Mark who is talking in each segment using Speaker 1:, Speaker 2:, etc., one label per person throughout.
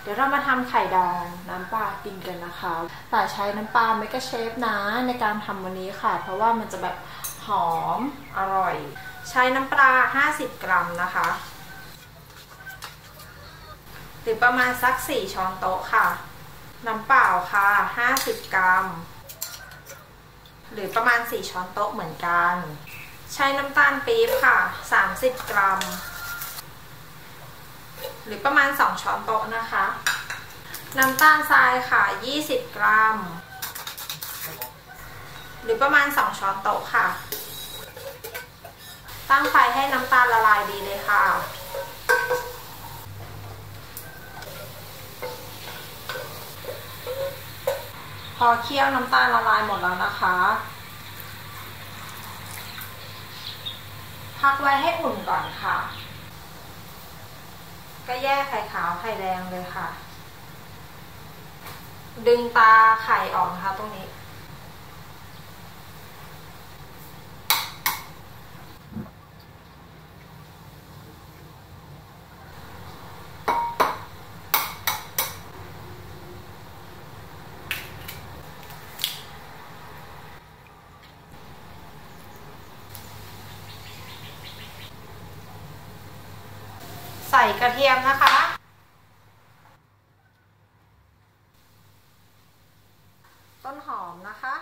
Speaker 1: เดี๋ยวเรามาทำไข่ดองน้ำปลากินกันนะคะแต่ใช้น้ำปลาเมกะเชฟนะในการทำวันนี้ค่ะเพราะว่ามันจะแบบหอมอร่อยใช้น้ำปลา50 กรัมนะคะหรือประมาณสัก4 ช้อนโต๊ะค่ะน้ำเปล่าค่ะ50 กรัมหรือประมาณ4 ช้อนโต๊ะเหมือนกันใช้น้ำตาลปี๊บค่ะ30 กรัมหรือประมาณ2 ช้อนโต๊ะนะคะน้ำตาลทรายค่ะ20 กรัมหรือประมาณ2 ช้อนโต๊ะค่ะตั้งไฟให้น้ำตาลละลายดีเลยค่ะพอเคี่ยวน้ำตาลละลายหมดแล้วนะคะพักไว้ให้อุ่นก่อนค่ะก็แยกไข่ขาวไข่แดงเลยค่ะดึงตาไข่ออกนะคะตรงนี้ใส่กระเทียมนะคะต้นหอมนะคะ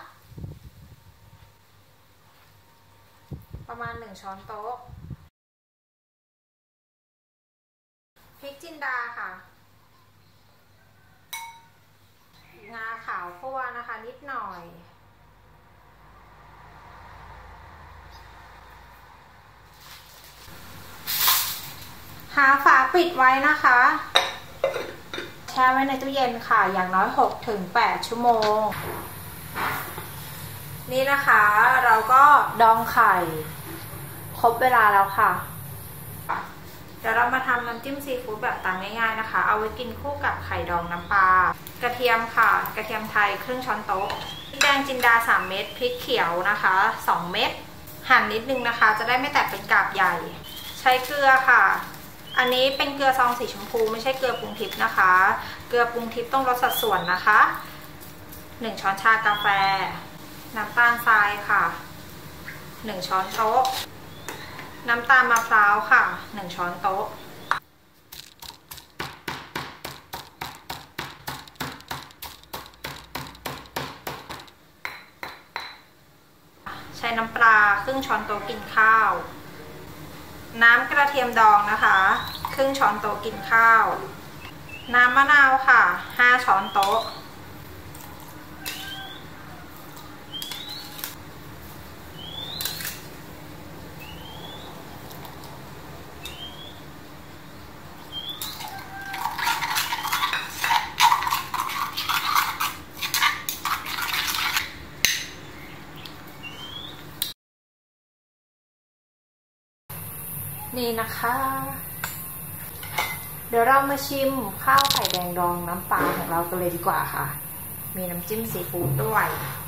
Speaker 1: ประมาณ1 ช้อนโต๊ะพริกจินดาค่ะงาขาวคั่วนะคะนิดหน่อยหาฝาปิดไว้นะคะแช่ไว้ในตู้เย็นค่ะอย่างน้อย6 ถึง 8 ชั่วโมงนี่นะคะเราก็ดองไข่ครบเวลาแล้วค่ะเดี๋ยวเรามาทำน้ำจิ้มซีฟู้ดแบบต่างง่ายๆนะคะเอาไว้กินคู่กับไข่ดองน้ำปลากระเทียมค่ะกระเทียมไทยครึ่งช้อนโต๊ะพริกแดงจินดา3 เม็ดพริกเขียวนะคะ2 เม็ดหั่นนิดนึงนะคะจะได้ไม่แตกเป็นกาบใหญ่ใช้เกลือค่ะอันนี้เป็นเกลือซองสีชมพูไม่ใช่เกลือปรุงทิพย์นะคะเกลือปรุงทิพย์ต้องลดสัดส่วนนะคะ1 ช้อนชากาแฟน้ำตาลทรายค่ะ1 ช้อนโต๊ะน้ำตาลมะพร้าวค่ะ1 ช้อนโต๊ะใช้น้ำปลาครึ่งช้อนโต๊ะกินข้าวน้ำกระเทียมดองนะคะครึ่งช้อนโต๊ะกินข้าวน้ำมะนาวค่ะ5 ช้อนโต๊ะนี่นะคะเดี๋ยวเรามาชิมข้าวไข่แดงดองน้ำปลาของเรากันเลยดีกว่าค่ะมีน้ำจิ้มซีฟู้ดด้วย